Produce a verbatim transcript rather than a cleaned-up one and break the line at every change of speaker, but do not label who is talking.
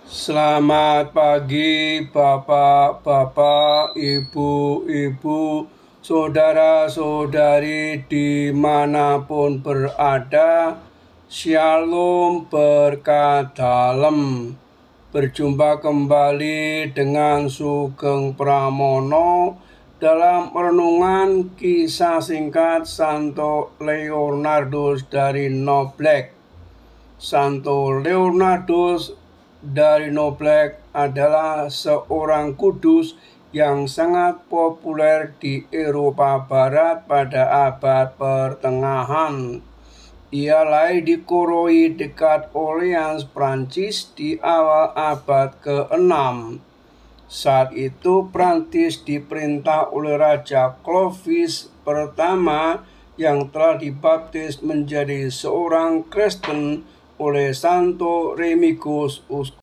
Selamat pagi Bapak-bapak, Ibu-ibu, saudara-saudari dimanapun berada. Shalom, berkat dalam. Berjumpa kembali dengan Sugeng Pramono dalam renungan kisah singkat Santo Leonardus dari Noblet. Santo Leonardus dari Noblet adalah seorang kudus yang sangat populer di Eropa Barat pada abad pertengahan. Ia lahir di Courroy dekat Orleans, Prancis di awal abad keenam. Saat itu Prancis diperintah oleh Raja Clovis pertama yang telah dibaptis menjadi seorang Kristen oleh Santo Remigius,